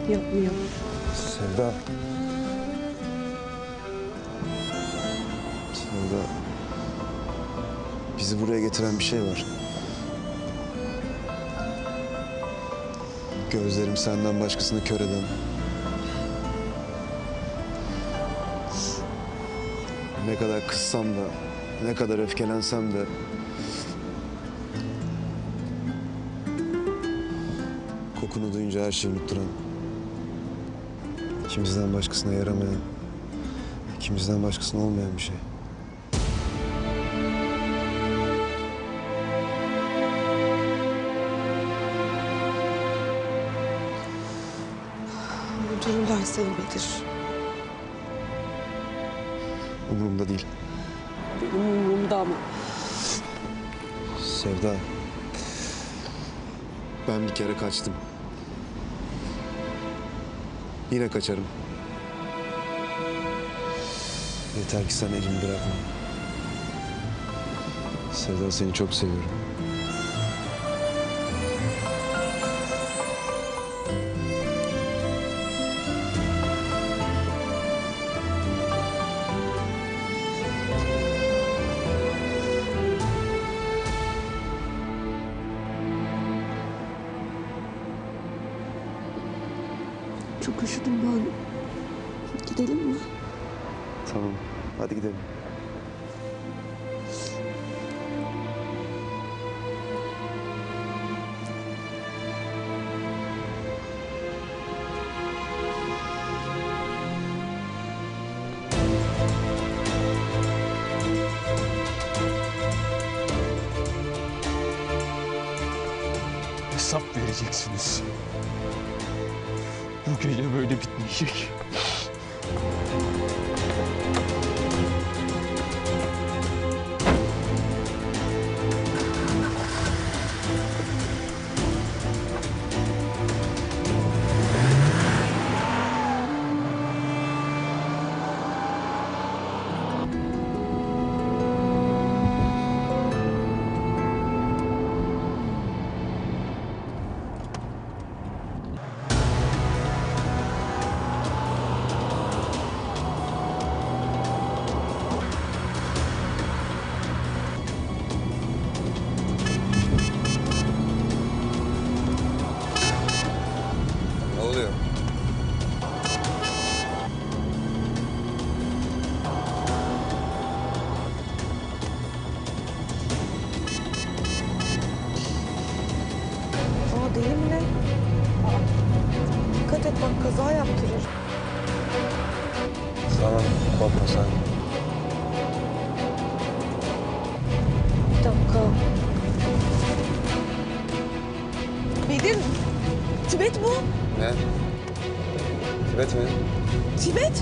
Yapmıyor. Sevda. Sevda. Bizi buraya getiren bir şey var. Gözlerim senden başkasını kör eden. Ne kadar kızsam da, ne kadar öfkelensem de... kokunu duyunca her şeyi unutturan... ikimizden başkasına yaramayan, ikimizden başkasına olmayan bir şey. Öldürürlerse Bedir. Umurumda değil. Benim umurumda ama. Sevda. Ben bir kere kaçtım. Yine kaçarım. Yeter ki sen elini bırakma. Sevda, seni çok seviyorum. Çok üşüdüm ben. Gidelim mi? Tamam, hadi gidelim. Hesap vereceksiniz. Bu gece böyle bitmeyecek. Ne oluyor? Aa, deli mi ne? Dikkat et bak, kaza yaptırır. Tamam, korkma sen. Bir dakika. Bedir, Tibet bu. Ne? Tibet mi? Tibet.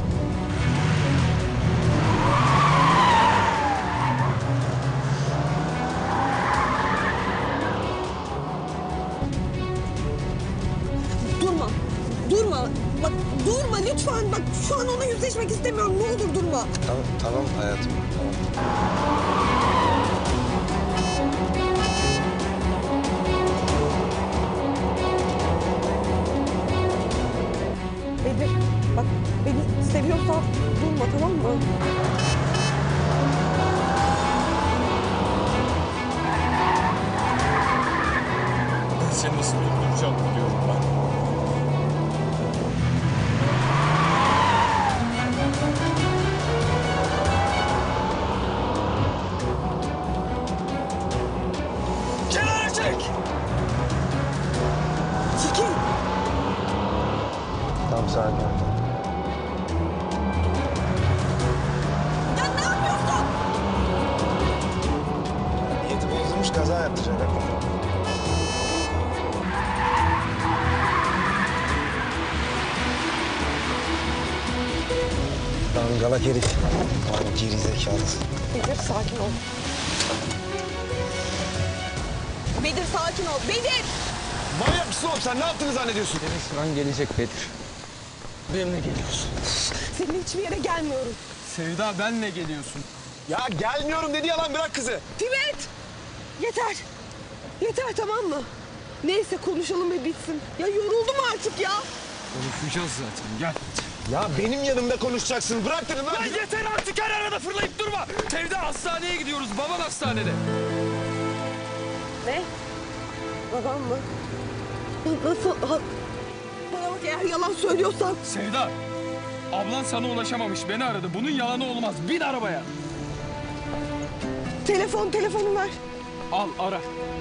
Durma. Durma. Bak durma lütfen. Bak şu an onunla yüzleşmek istemiyorum. Ne olur durma. Tamam, tamam hayatım, tamam. Bedir bak, beni seviyorsan durma, tamam mı? Ben seni nasıl durduracağım biliyorum ben. Kenara çek! Çekil. Tamam, sakin ol. Ya ne yapıyorsun? Niyeti bozulmuş, kaza yaptıracak. Dangalak herif. Abi geri zekalısı. Bedir sakin ol. Bedir sakin ol. Bedir! Manyak mısın oğlum sen? Ne yaptığını zannediyorsun? Senin sıran gelecek Bedir. Benimle geliyorsun. Seninle hiçbir yere gelmiyorum. Sevda benle geliyorsun. Ya gelmiyorum dedi, yalan, bırak kızı. Tibet! Yeter. Yeter, tamam mı? Neyse konuşalım ve bitsin. Ya yoruldum artık ya. Konuşacağız zaten gel. Ya benim yanımda konuşacaksın. Bırak dedim lan. Lan yeter artık her arada fırlayıp durma. Sevda hastaneye gidiyoruz. Baban hastanede. Ne? Babam mı? Nasıl? Bana bak, eğer yalan söylüyorsan. Sevda. Ablan sana ulaşamamış. Beni aradı. Bunun yalanı olmaz. Bin arabaya. Telefonu ver. Al ara.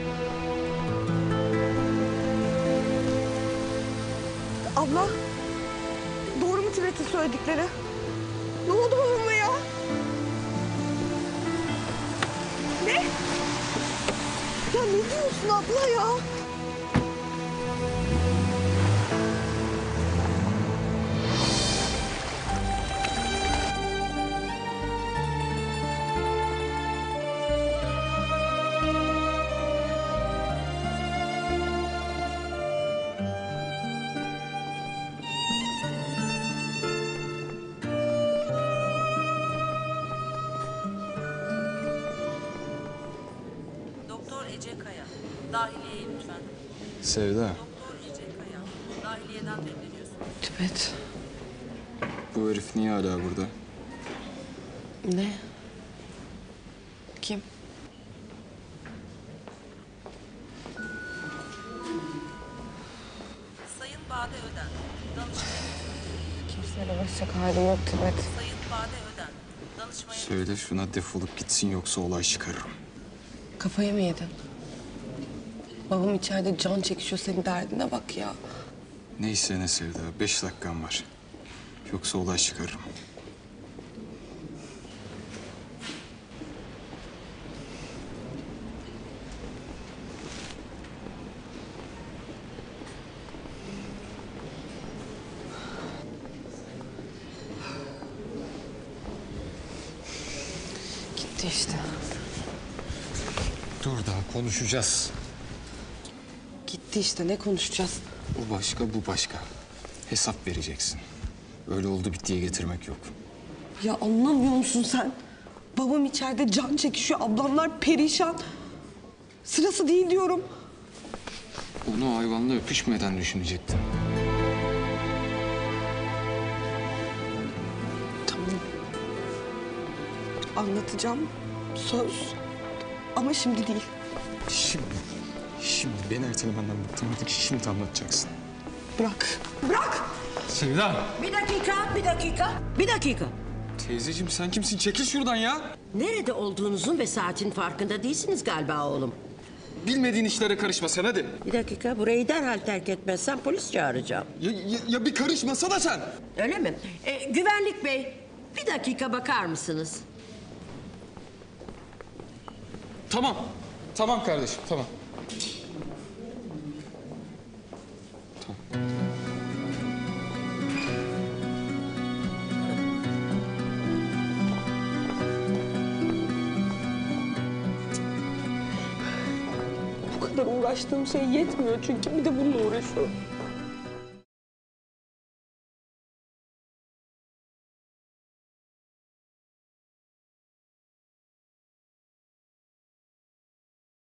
Abla. Doğru mu Tibet'in söyledikleri? Ne oldu babama ya? Ne? Ya ne diyorsun abla ya? Doktor Ece Kaya, dahiliyeye lütfen. Sevda. Doktor Ece Kaya, dahiliyeden bekleniyorsunuz. Tibet. Bu herif niye hala burada? Ne? Kim? Sayın Bade Öden, danışmaya Kimseyle uğraşacak halim yok Tibet. Sayın Bade Öden, danışmaya Söyle şuna defolup gitsin yoksa olay çıkarırım. Kafayı mı yedin? Babam içeride can çekişiyor, senin derdine bak ya. Neyse ne Sevda. 5 dakikam var. Yoksa olay çıkarırım. Gitti işte. Dur daha konuşacağız. Gitti işte, ne konuşacağız? O başka, bu başka. Hesap vereceksin. Öyle oldu bittiye getirmek yok. Ya anlamıyor musun sen? Babam içeride can çekişiyor, ablamlar perişan. Sırası değil diyorum. Onu hayvanla öpüşmeden düşünecektin. Tamam. Anlatacağım. Söz. Ama şimdi değil. Şimdi beni ertelemenden bıktım artık. Şimdi anlatacaksın. Bırak. Bırak! Sevda. Bir dakika. Teyzeciğim sen kimsin? Çekil şuradan ya. Nerede olduğunuzun ve saatin farkında değilsiniz galiba oğlum. Bilmediğin işlere karışma sen hadi. Bir dakika, burayı derhal terk etmezsen polis çağıracağım. Ya bir karışmasana sen. Öyle mi? Güvenlik bey, bir dakika bakar mısınız? Tamam. Tamam kardeşim tamam. Bu kadar uğraştığım şey yetmiyor çünkü bir de bununla uğraşıyorum.